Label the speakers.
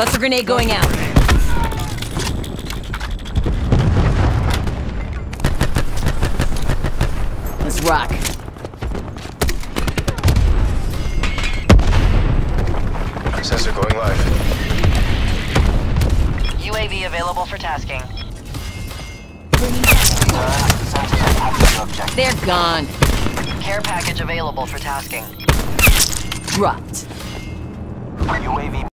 Speaker 1: Cluster grenade going out. Let's rock.
Speaker 2: Sensor going live.
Speaker 3: UAV available for tasking.
Speaker 1: They're gone.
Speaker 3: Care package available for tasking.
Speaker 1: Dropped.
Speaker 3: UAV